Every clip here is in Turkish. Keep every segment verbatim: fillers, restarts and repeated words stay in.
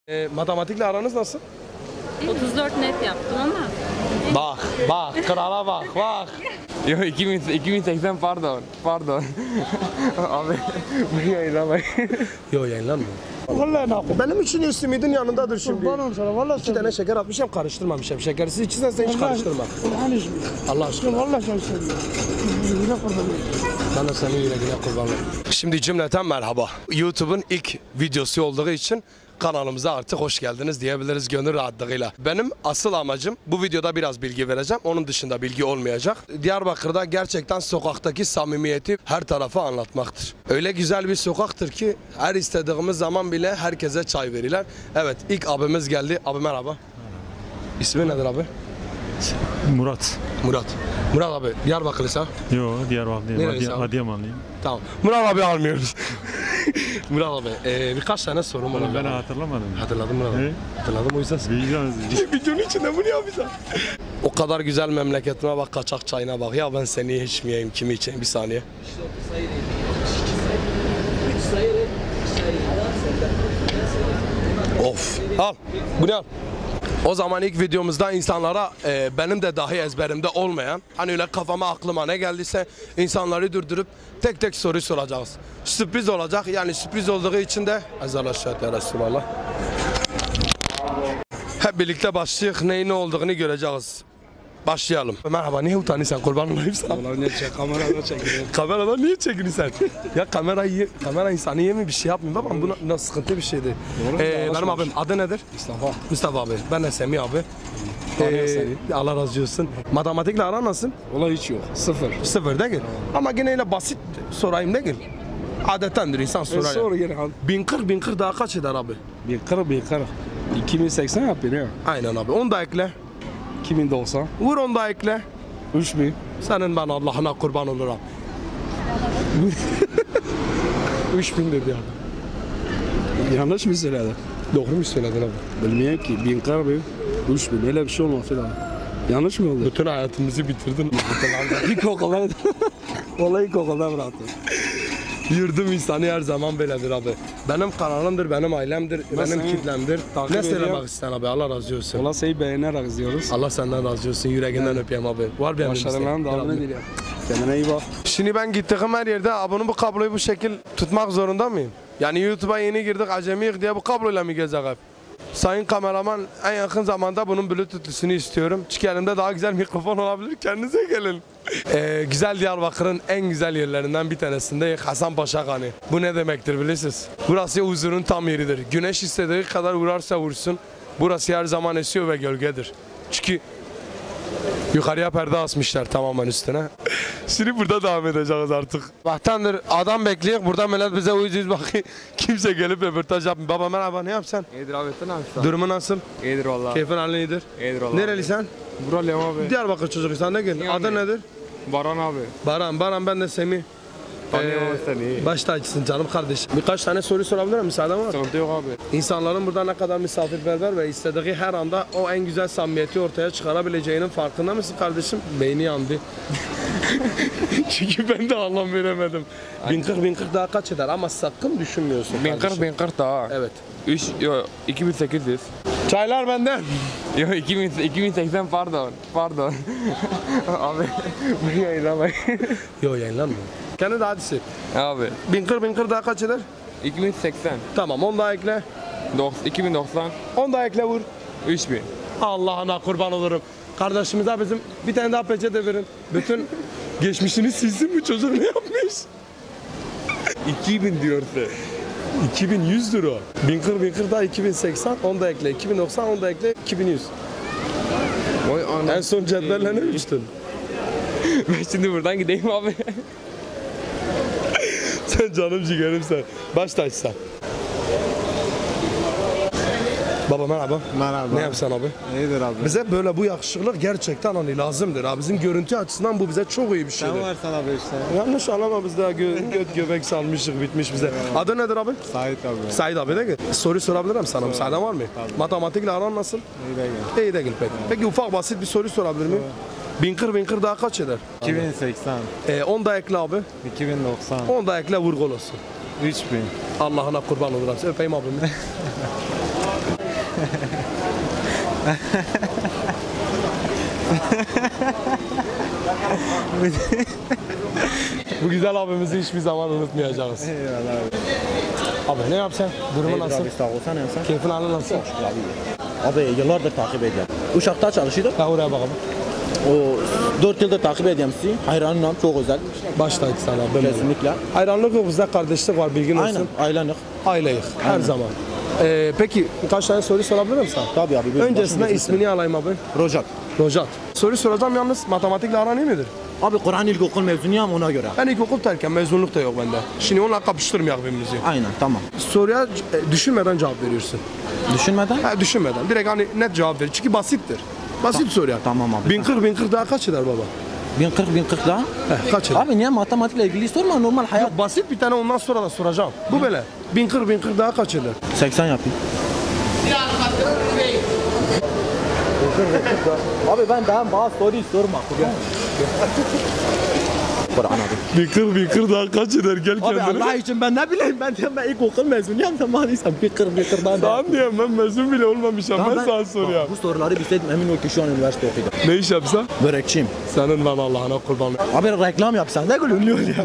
E, matematikle aranız nasıl? otuz dört net yaptım ama. Bak, bak, krala bak, bak. Yok iki bin, iki bin seksen pardon, pardon. Abi bunu yayınlamayın. Yok yayınlanmıyor. Vallahi ne yapayım? Benim için üstümüydün yanındadır şimdi. Kurbanım sana vallahi. İki tane şeker atmışım, karıştırmamışım. Şekersiz içsen sen hiç karıştırma. Allah aşkına. Vallahi sen seviyorum. Yüreğine kurbanım. Ben de senin yüreğine kurbanım. Şimdi cümleten merhaba. YouTube'un ilk videosu olduğu için kanalımıza artık hoş geldiniz diyebiliriz gönül rahatlığıyla. Benim asıl amacım bu videoda biraz bilgi vereceğim. Onun dışında bilgi olmayacak. Diyarbakır'da gerçekten sokaktaki samimiyeti her tarafa anlatmaktır. Öyle güzel bir sokaktır ki her istediğimiz zaman bile herkese çay verirler. Evet, ilk abimiz geldi. Abi merhaba. İsmi nedir abi? Murat. Murat. Murat abi Diyarbakırlısa. Yo, Diyarbakırlıyım. Neresi abi? Adıyamanlıyım. Tamam. Murat abi almıyoruz. Murat abi e, birkaç tane sorum var. Ben hatırlamadım. Hatırladım Murat abi. He? Hatırladım o yüzden. Bilgi Videonun içinde bunu yapacağım. O kadar güzel memleketime bak, kaçak çayına bak. Ya ben seni içmeyeyim, kimi içeyim? Bir saniye. Of. Al. Bunu al. O zaman ilk videomuzda insanlara e, benim de dahi ezberimde olmayan, hani öyle kafama aklıma ne geldiyse insanları durdurup tek tek soru soracağız. Sürpriz olacak, yani sürpriz olduğu için de Ezzallah ya Resulallah. Hep birlikte başlayık, neyin ne olduğunu göreceğiz. Başlayalım. Merhaba, niye utanıyorsun, kurban olayım sana? Ulan ne çek kamerada çekiyor. Kameradan niye çekiniyorsun sen? Ya kamera, kamera insanı yemiyor, bir şey yapmıyor. Babam bu nasıl sıkıntı bir şeydi. Ee, benim abim adı nedir? Mustafa. Mustafa abi. Ben de Semih abi. Tanıyor Ee, seni. Allah razı olsun. Matematikle aran nasıl? Olay hiç yok. Sıfır. Sıfır değil. Ama yine öyle basit sorayım değil. Adettendir insan E sorar. sor ya. yine al. bin kırk bin kırk daha kaç eder abi? Bir kırk bir kırk. iki bin seksen yapıyor ya. Aynen abi. Onu da ekle. iki bin doksan. Vur onu da ekle. üç bin. Senin ben Allah'ına kurban olurum. üç bin dedi abi. Yanlış mı söyledin? Doğru mu söyledin abi? Bilmiyorum ki. bin kırk bir. üç bin. Öyle bir şey olması lazım. Yanlış mı oldu? Bütün hayatımızı bitirdin. İlk okulda. Olayı ilk okulda bıraktım. Yurdum insanı her zaman böyledir abi. Benim kanalımdır, benim ailemdir, Ben benim seni kitlemdir. takip Ne söylemek ediyorum. isteyen abi? Allah razı olsun. Ola seni beğenerek izliyoruz. Allah senden razı olsun. Yüreğinden öpeyim abi. Var benim Başarıların devamını diliyorum. Kendine iyi bak. Şimdi ben gittiğim her yerde abone bu kabloyu bu şekil tutmak zorunda mıyım? Yani YouTube'a yeni girdik, acemiyiz diye bu kabloyla mı gezecek hep? Sayın kameraman, en yakın zamanda bunun bluetooth'lüsünü istiyorum. Çünkü elimde daha güzel mikrofon olabilir. Kendinize gelin. Ee, güzel Diyarbakır'ın en güzel yerlerinden bir tanesinde Hasanpaşa Kanı. Bu ne demektir bilirsiniz? Burası huzurun tam yeridir. Güneş istediği kadar vurarsa vursun. Burası her zaman esiyor ve gölgedir. Çünkü yukarıya perde asmışlar tamamen üstüne. Şimdi burada devam edeceğiz artık. Vaktandır adam bekliyor. Burada millet bize uyucuyuz bakıyor. Kimse gelip röportaj yapmıyor. Baba merhaba, ne yapsan? İyidir abi sen abi. Durumu nasıl? İyidir valla. Keyfin halin iyidir? İyidir valla. Nereli sen? Buralıyım abi. Diyarbakır çocuğuysan ne gel? Adın nedir? Baran abi. Baran. Baran, ben de Semih. Tanıyorum seni. Baş tacısın canım kardeşim. Birkaç tane soru sorabilir miyim? Müsaaden var. Sıkıntı yok abi. İnsanların burada ne kadar misafirperver ve istediği her anda o en güzel samimiyeti ortaya çıkarabileceğinin farkında mısın kardeşim? Beyni yandı. Çünkü ben de anlam veremedim. bin kırk bin kırk daha kaç eder ama sakın düşünmüyorsun bin kırk kardeşim. bin kırk daha. Evet. üç yok iki bin sekiz yüz. Çaylar benden. Yok iki bin, iki bin seksen pardon, pardon. Abi bunu yayınlamayın. Yok yayınlanmıyor. Kendi de hadisi. Abi bin kırk bin kırk daha kaç eder? iki bin seksen. Tamam, onu da ekle. iki bin doksan. Onu da ekle vur. üç bin. Allah'ına kurban olurum. Kardeşimize bizim bir tane daha peçete verin. Bütün geçmişini silsin bu çocuk, ne yapmış? iki bin diyorsa. iki bin yüz lira. bin kırk bin kırk daha iki bin seksen, onu da ekle. iki bin doksan, onu da ekle. iki bin yüz. Vay anam. En son cetvelle ne ölçtün? Ben şimdi buradan gideyim abi. Sen canım ciğerim sen. Baş taşsan. Baba merhaba. Merhaba. Ne yapsan abi? İyidir abi. Bize böyle bu yakışıklık gerçekten hani lazımdır abi. Bizim görüntü açısından bu bize çok iyi bir şeydir. Sen varsan abi işte. Yanlış anlama, biz daha gö göt göbek salmışık, bitmiş bize. Adı nedir abi? Sait abi. Said abi de gel. Soru sorabilirim sana. Müsaaden var mı? Matematikle aran nasıl? İyi de gel. İyi değil pek. Peki ufak basit bir soru sorabilir miyim? bin kırk bin kırk daha kaç eder? iki bin seksen. Ee, on da ekle abi. iki bin doksan. on da ekle vur gol olsun. üç bin. Allah'ına kurban olurum. Öpeyim abimi. Bu güzel abimizi hiçbir zaman unutmayacağız. Eyvallah abi. Abi ne yapsan? Durumu İyidir nasıl? abi, sağ olsan sen. Keyfin hali nasıl? Abi yıllardır takip ediyorum. Uşak'ta çalışıyordum. Ha oraya bakalım. O dört yıldır takip ediyorum sizi. Hayranım, çok özel. Başlayık sana. Ben Kesinlikle. Hayranlık yok, bizde kardeşlik var, bilgin olsun. Aynen, ailenlik. Aileyiz her Aynen. zaman. Ee, peki birkaç tane soru sorabilir miyim sana? Tabii abi. buyurun. Öncesinde Başım ismini alayım abi. gözüm. Rojat. Rojat. Soru soracağım yalnız, matematikle aran iyi midir? Abi Kur'an ilkokul mezunuyum ona göre. Ben ilkokul terken mezunluk da yok bende. Şimdi onunla kapıştırmayak birbirimizi. Aynen, tamam. Soruya e, düşünmeden cevap veriyorsun. Düşünmeden? Ha, düşünmeden. Direkt hani net cevap ver. Çünkü basittir. Basit soru ya. Tamam abi. bin kırk bin kırk daha kaç eder baba? bin kırk bin kırk daha. Heh, kaç eder? Abi niye matematikle ilgili sorma, normal hayat. Yok, basit bir tane ondan sonra da soracağım. Bu böyle. bin kırk bin kırk daha kaç eder? seksen yapayım. Abi ben daha bazı soruyu sorma. Kur'an abi. bin kırk bin kırk daha kaç eder? Gel Abi Allah için ben ne bileyim, ben diyorum ben ilkokul mezunuyum, tamam değilsem bir kır bir kır daha. Tamam diyeyim, ben mezun bile olmamışım. Tamam, ben sana soruyorum. bak, bu soruları bilseydim emin ol ki şu an üniversite okuyordum. Ne iş yapsa? Börekçiyim. Senin ben Allah'ına kurban. Abi reklam yapsan ne gül ünlü ol ya.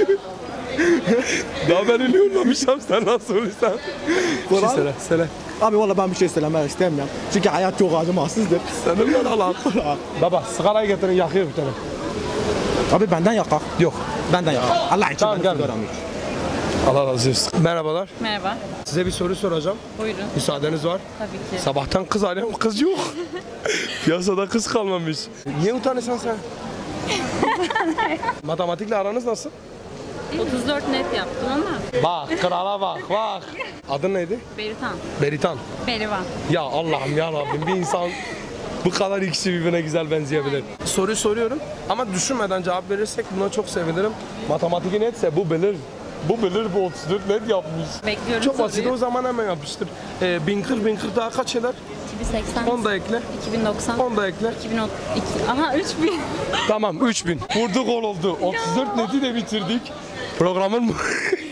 Daha ben ünlü olmamışım, sen nasıl olursan. Bir şey söyle, söyle. Abi valla ben bir şey söylemek istemiyorum. Çünkü hayat çok acımasızdır. Senin ben Allah'ına kurban. Baba sigarayı getirin, yakıyor bir tane. Abi benden yakak. Yok. Benden yakak. Allah için Tamam, ben gel. sigaram hiç. Allah razı olsun. Merhabalar. Merhaba. Size bir soru soracağım. Buyurun. Müsaadeniz var. Tabii ki. Sabahtan kız arıyorum, kız yok. Piyasada kız kalmamış. Niye utanıyorsun sen? Matematikle aranız nasıl? otuz dört net yaptım ama Bak, krala bak, bak. Adın neydi? Beritan. Beritan. Berivan. Ya Allah'ım ya Rabbim, bir insan bu kadar ikisi birbirine güzel benzeyebilir. Soruyu soruyorum ama düşünmeden cevap verirsek buna çok sevinirim. Matematiki netse bu bilir. Bu bilir, bu otuz dört net yapmış. Bekliyorum Çok basit, soruyu. o zaman hemen yapıştır. Ee, bin kırk bin kırk daha kaç eder? iki bin seksen. on da ekle. iki bin doksan. on da ekle. iki bin on iki. Aha üç bin. Tamam, üç bin. Vurduk gol oldu. otuz dört neti de bitirdik. Programın mı?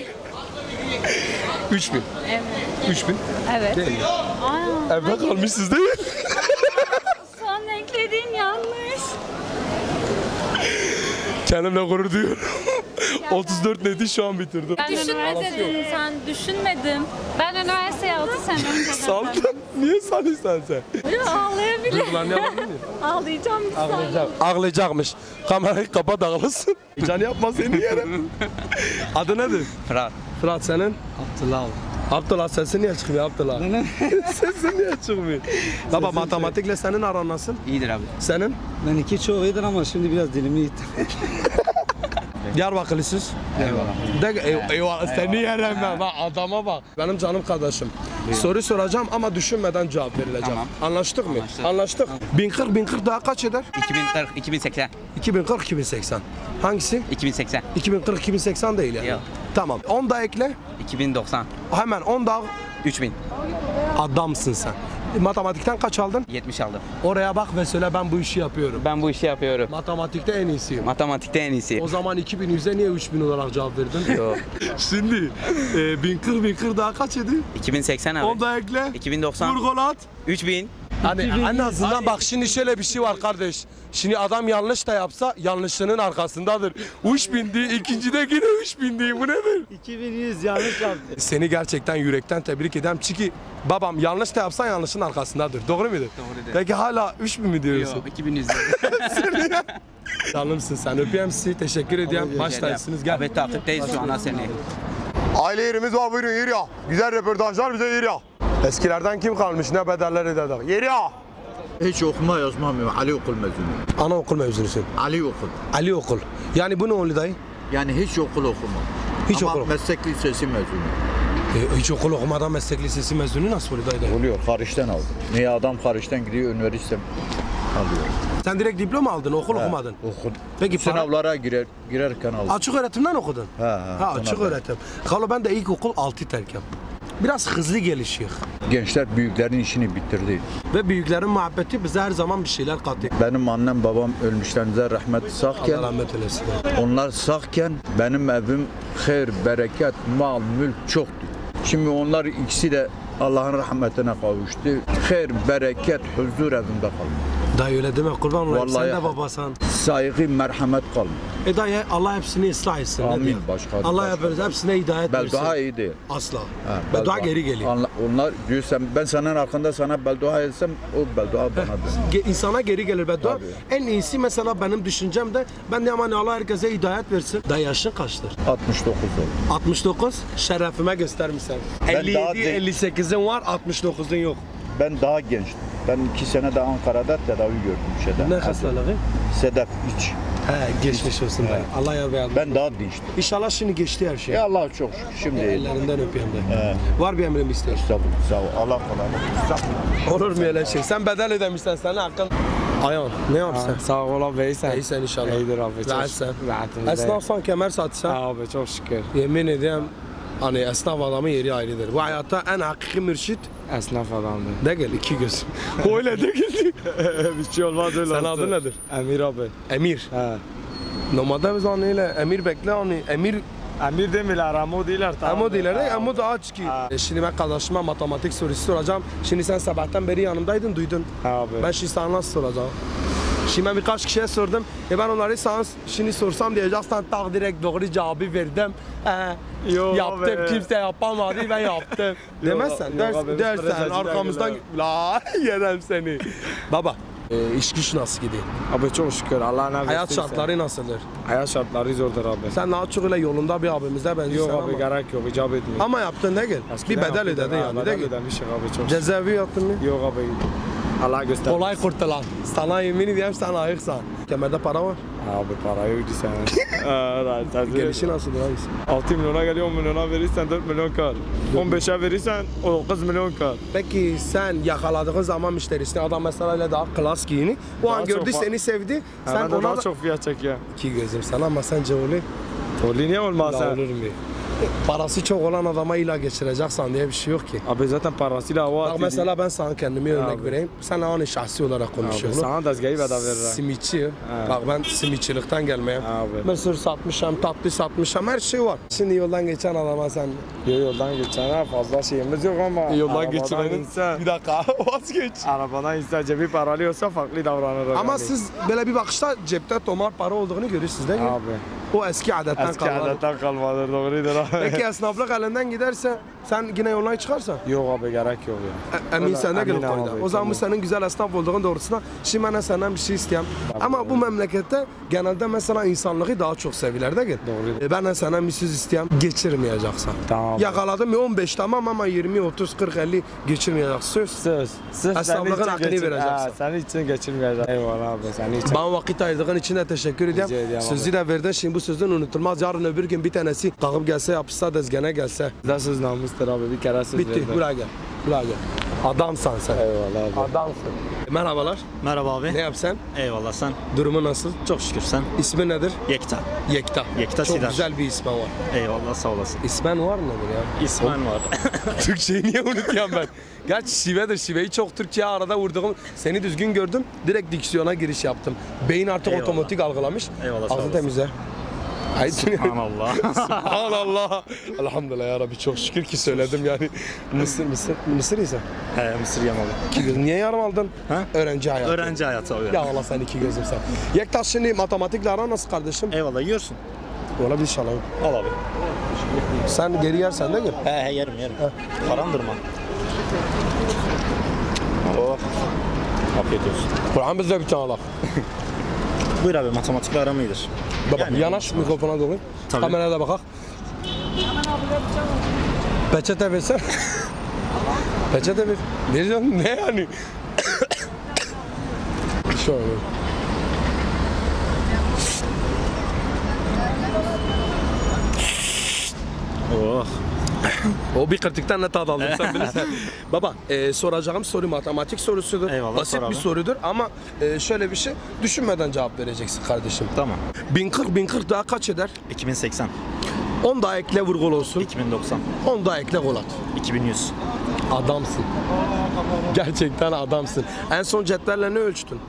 üç bin. Evet. üç bin. Evet. Değil mi? Aa, Evde kalmışsınız değil mi? son eklediğin yanlış. Kendimle gurur duyuyorum. otuz dört neti şu an bitirdim. Ben düşünmedin sen, düşünmedim. Ben üniversiteye altı sene önce Saldın. Niye saldın sen? Ya, ağlayabilirim. Duygularını yapabilir miyim? Ağlayacağım bir saniye. Ağlayacak. Ağlayacakmış. Kamerayı kapat, ağlasın. Can yapma seni yerim. Adı nedir? Fırat. Fırat senin? Abdullah abi. Abdullah, sesin niye çıkmıyor Abdullah? Sesin niye çıkmıyor? Baba matematikle senin aran nasıl? İyidir abi. Senin? Ben iki çoğu iyidir ama şimdi biraz dilimi yittim. Diyarbakırlısınız. Eyvallah. De, ey, eyvallah seni yerim ben. Bak adama bak. Benim canım kardeşim. Soru soracağım ama düşünmeden cevap verilecek. Tamam. Anlaştık mı? Anlaştık. Anlaştık. bin kırk bin kırk daha kaç eder? iki bin kırk, iki bin seksen. iki bin kırk iki bin seksen. Hangisi? iki bin seksen. iki bin kırk iki bin seksen değil yani. Yok. Tamam. on da ekle. iki bin doksan. Hemen on da üç bin. adamsın sen. Matematikten kaç aldın? yetmiş aldım. Oraya bak ve söyle, ben bu işi yapıyorum. Ben bu işi yapıyorum. Matematikte en iyisiyim. Matematikte en iyisi. O zaman iki bin yüze niye üç bin olarak cevap verdin? Yok. Şimdi e, bin kırk bin kırk daha kaç edi? iki bin seksen abi. on da ekle. iki bin doksan. Vur gol at. üç bin. Hani en azından bak, şimdi şöyle bir şey var kardeş. Şimdi adam yanlış da yapsa yanlışının arkasındadır. üç bindi, ikincide yine üç bindi. Bu nedir? iki bin yüz yanlış yaptı. Seni gerçekten yürekten tebrik ederim. Çünkü babam yanlış da yapsa yanlışın arkasındadır. Doğru mudur? Doğrudur. Peki hala üç bin mi diyorsun? Yok, iki bin yüz. Canımsın sen. Öpeyim sizi. Teşekkür ediyorum. Baştaysınız. Gel. Abi takipteyiz şu an seni. Aile yerimiz var, buyurun yürü ya. Güzel röportajlar bize yürü ya. Eskilerden kim kalmış, ne bedeller ödedik. Yürü ya. Hiç okuma yazmam yok. Ali okul mezunu. Anaokul mezunusun. Ali okul. Ali okul. Yani bu ne oluyor dayı? Yani hiç okul okumam. Hiç Ama okul okum- meslek lisesi mezunu. E, hiç okul okumadan meslek lisesi mezunu nasıl oluyor dayı? dayı? Oluyor. Hariçten aldım. Niye adam hariçten gidiyor üniversite alıyor. Sen direkt diploma aldın, okul okumadın. Okul. Peki para- Sınavlara girer, girerken aldım. Açık öğretimden okudun. Ha, ha, ha açık sınavdan. öğretim. Kalo ben de ilkokul altı terkem. Biraz hızlı gelişiyor. Gençler büyüklerin işini bitirdi. Ve büyüklerin muhabbeti bize her zaman bir şeyler katıyor. Benim annem babam ölmüşlerinize rahmet sağken, Allah rahmet eylesin. onlar sağken benim evim hayır, bereket, mal, mülk çoktu. Şimdi onlar ikisi de Allah'ın rahmetine kavuştu. Hayır, bereket, huzur evinde kaldı. Dayı öyle deme kurban olayım. Vallahi- Sen de babasan. Saygı, merhamet kaldı. E dayı Allah hepsini ıslah etsin. ne Amin, diyeyim? başka- Allah başka. hepimiz hepsine hidayet versin. Beldua iyi değil. Asla. Ha, Beddua geri geliyor. Anla- Onlar diyorsan ben senin hakkında sana beldua etsem o beldua bana dön. Ge- insana geri gelir beddua. Tabii. En iyisi mesela benim düşüncem de ben de aman Allah herkese hidayet versin. Dayı yaşın kaçtır? altmış dokuz oldu. altmış dokuz şerefime göstermişsin. Ben elli daha yedi de- elli sekizin var, altmış dokuzun yok. Ben daha gençtim. Ben iki sene de Ankara'da tedavi gördüm şeyden. Ne hastalığı? Sedef iç. He geçmiş olsun dayı. Allah yar ve yardımcı. Ben daha dinçtim. İnşallah şimdi geçti her şey. Ya Allah çok şükür. Şimdi Ellerinden öpeyim de. He. Var bir emrim istiyorsun. Sağ ol, sağ ol. Allah kolaylık. Olur mu öyle şey? Sen bedel ödemişsen sana hakkın. Ayağın ne yapsın? Sağ ol abi, iyisin. İyi sen inşallah. İyidir abi, çok Rahatsın. rahatım. Esnafsan kemer satsan. Abi çok şükür. Yemin ediyorum hani esnaf adamın yeri ayrıdır. Bu hayatta en hakiki mürşit Esnaf adamdı. de gel iki göz. Öyle de geldi. Bir şey olmaz öyle. Sen adın nedir? Emir abi. Emir. He. Normalde biz hani öyle Emir bekle hani Emir Emir demiyorlar, Amo değiller. Emo diyorlar. Emo daha aç ki. E Şimdi ben kardeşime matematik sorusu soracağım. Şimdi sen sabahtan beri yanımdaydın duydun. Abi. Ben şimdi sana nasıl soracağım? Şimdi ben birkaç kişiye sordum. E ben onları sana şimdi sorsam diyeceksen tak direkt doğru cevabı verdim. Ee, Yok yaptım abi. kimse yapamadı ben yaptım. Demezsen yok ders, abi, biz dersen prezentçiden arkamızdan la yerim seni. Baba e, iş güç nasıl gidiyor? Abi çok şükür Allah'ın ne Hayat verdiyse. şartları nasıldır? Hayat şartları zordur abi. Sen daha çok öyle yolunda bir abimize benziyorsun Yok abi, ama. gerek yok, icap etmiyor. Ama yaptın ne gel? Bir Eskiden bedel yapıyorduk, ödedin ha, yani bedel de gel. ödemişik abi çok şükür. Cezaevi yattın mı? Yok abi. Allah göstermesin. Kolay kurtulan. Sana yemin ediyorum sen ayıksan. Kemerde para var. Abi para yok sen. Gelişi nasıl reis? altı milyona geliyor, on milyona verirsen dört milyon kar. on beşe verirsen dokuz milyon kar. Peki sen yakaladığın zaman müşterisine adam mesela öyle daha klas giyini. O Daha an çok gördü fa- seni sevdi. Sen Sen ben de ona daha da... çok fiyat çekiyor. İki gözüm sana ama sence öyle. Oli niye olmaz La sen? olur mu? Parası çok olan adama ila geçireceksen diye bir şey yok ki. Abi zaten parasıyla hava Bak atıyor. mesela ben sana kendimi örnek Abi. vereyim. Sen hani şahsi olarak Abi konuşuyorum. sana dezgahı bedava veririm. Simitçi. Bak ben simitçilikten gelmeyeyim. Abi. Mısır satmışım, tatlı satmışım, her şey var. Şimdi yoldan geçen adama sen Yo, yoldan geçene fazla şeyimiz yok ama arabadan inse, bir dakika vazgeç. arabadan inse cebi paralıyorsa farklı davranır. Ama yani. siz böyle bir bakışta cepte tomar para olduğunu görüyorsunuz değil mi? Abi O eski adetten eski kalma. adetten kalmadır, doğrudur abi. Peki esnaflık elinden giderse sen yine yoldan çıkarsan Yok abi, gerek yok ya. e, emin Öyle, sen de gelip eminim koyda. abi, O zaman bu tamam. senin güzel esnaf olduğun doğrusuna şimdi ben de senden bir şey isteyeyim. Ama bu memlekette genelde mesela insanlığı daha çok seviyorlar değil mi? Doğrudur. E, ben de senden bir söz isteyeyim. Geçirmeyeceksin. Tamam. Yakaladım ya on beş tamam ama yirmi, otuz, kırk, elli geçirmeyeceksin. Söz. Söz. Sırf Esnaflığın senin için hakkını geçir- vereceksin. Ha, senin için geçirmeyeceğim. Eyvallah abi, senin için. Bana vakit ayırdığın için de teşekkür ediyorum. Rica ediyorum Sözü de verdin. Şimdi bu sözün unutulmaz. Yarın öbür gün bir tanesi kalkıp gelse yapışsa dezgene gelse. Bizde söz namustur abi, bir kere söz Bitti. verdim. Buraya gel. Buraya gel. Adamsan sen. Eyvallah abi. Adamsın. Merhabalar. Merhaba abi. Ne yapsan? Eyvallah sen. Durumu nasıl? Çok şükür sen. İsmi nedir? Yekta. Yekta. Yekta Çok Sidar. güzel bir ismen var. Eyvallah sağ olasın. İsmen var mıdır ya? İsmen var. Türkçeyi niye unutuyorum ben? Gerçi şivedir. Şiveyi çok Türkçe'ye arada vurduğum. Seni düzgün gördüm. Direkt diksiyona giriş yaptım. Beyin artık Eyvallah. otomatik algılamış. Eyvallah, sağ Ağzı olasın. temizle. Haydi. Subhanallah. Allah. Elhamdülillah ya Rabbi çok şükür ki söyledim yani. Mısır, Mısır, Mısır ise. He Mısır yamalı. İki gözüm. Niye yarım aldın? Ha? Öğrenci hayatı. Öğrenci hayatı abi. Ya Allah sen iki gözüm sen. Yektaş şimdi matematikle aran nasıl kardeşim? Eyvallah yiyorsun. Olabilir inşallah. Al abi. Sen geri yersen de gel. He he yerim yerim. Karandırma. Oh. Afiyet olsun. Kur'an bizde bir tane Allah. Buyur abi, matematikle aram iyidir. Baba Yani- yanaş mikrofona doğru. Tabii. Kameraya da bakak. Peçete versen. Peçete ver. Vereceğim ne yani? Şöyle. Oh. O bir kırtıktan ne tad aldım sen bilirsen. Baba e, soracağım soru matematik sorusudur. Eyvallah, Basit sor abi. bir sorudur ama e, şöyle bir şey düşünmeden cevap vereceksin kardeşim. Tamam. bin kırk bin kırk daha kaç eder? iki bin seksen. on daha ekle vurgul olsun. iki bin doksan. on daha ekle gol at. iki bin yüz. Adamsın. Gerçekten adamsın. En son cetvelle ne ölçtün?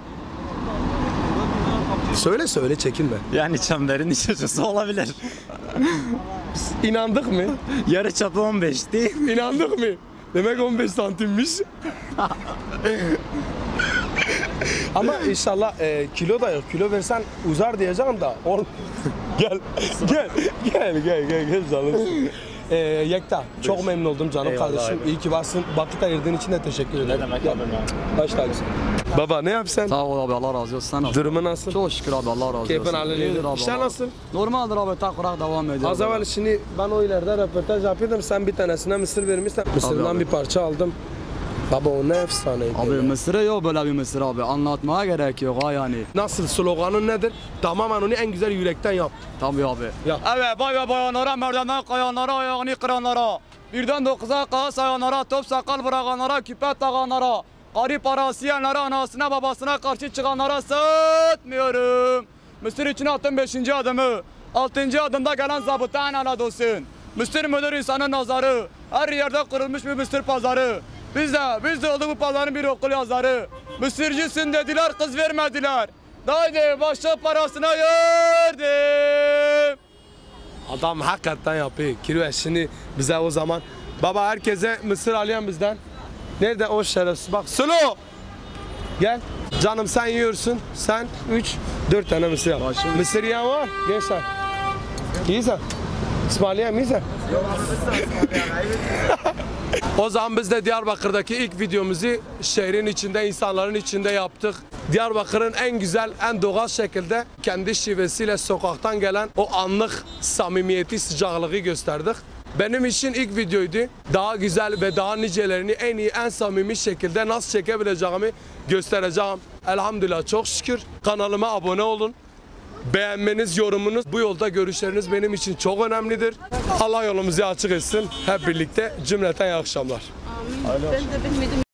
Söyle söyle çekinme. Yani çemberin iç açısı olabilir. İnandık mı? Yarı çapı on beşti. İnandık mı? Demek on beş santimmiş. Ama inşallah e, kilo da yok. Kilo versen uzar diyeceğim da. Ol. gel, gel, gel, gel, gel, gel canım. E, Yekta, çok memnun oldum canım Eyvallah kardeşim. abi. İyi ki varsın. Vakit ayırdığın için de teşekkür ederim. Ne demek Gel. abi ya? Baş tacısın. Baba ne yapsan? Sağ ol abi, Allah razı olsun. Sen nasılsın? Durumu nasıl? Çok şükür abi, Allah razı olsun. Keyfin İyidir halinde. abi, İşler Allah- nasıl? Normaldir abi, tak kurak devam ediyor. Az evvel şimdi ben o ileride röportaj yapıyordum. Sen bir tanesine mısır vermişsin. Mısırdan abi. bir parça aldım. Baba o ne efsaneydi. Abi ya. Mısır'ı yok böyle bir Mısır abi. Anlatmaya gerek yok ha yani. Nasıl sloganın nedir? Tamamen onu en güzel yürekten yap. Tabii abi. Ya. Evet bay ve bayanlara, merdivenden kayanlara, ayağını kıranlara. Birden dokuza kağıt sayanlara, top sakal bırakanlara, küpe takanlara. Garip parası yiyenlere, anasına babasına karşı çıkanlara satmıyorum. Mısır için attım beşinci adımı. Altıncı adımda gelen zabıta analad olsun. Mısır müdür insanın nazarı. Her yerde kurulmuş bir Mısır pazarı. Biz de, biz de olduk bu pazarın bir okul yazarı. Mısırcısın dediler, kız vermediler. Haydi başla parasına yardım. Adam hakikaten yapıyor. Kirve şimdi bize o zaman. Baba herkese mısır alayan bizden. Nerede o şerefsiz? Bak Sulu. Gel. Canım sen yiyorsun. Sen üç, dört tane mısır al. Mısır yiyen var. Gel sen. İyisin. İsmail'e iyisin. O zaman biz de Diyarbakır'daki ilk videomuzu şehrin içinde, insanların içinde yaptık. Diyarbakır'ın en güzel, en doğal şekilde kendi şivesiyle sokaktan gelen o anlık samimiyeti, sıcaklığı gösterdik. Benim için ilk videoydu. Daha güzel ve daha nicelerini en iyi, en samimi şekilde nasıl çekebileceğimi göstereceğim. Elhamdülillah çok şükür. Kanalıma abone olun. Beğenmeniz, yorumunuz, bu yolda görüşleriniz benim için çok önemlidir. Allah yolumuzu açık etsin. Hep birlikte cümleten iyi akşamlar. Ben de bilmedim.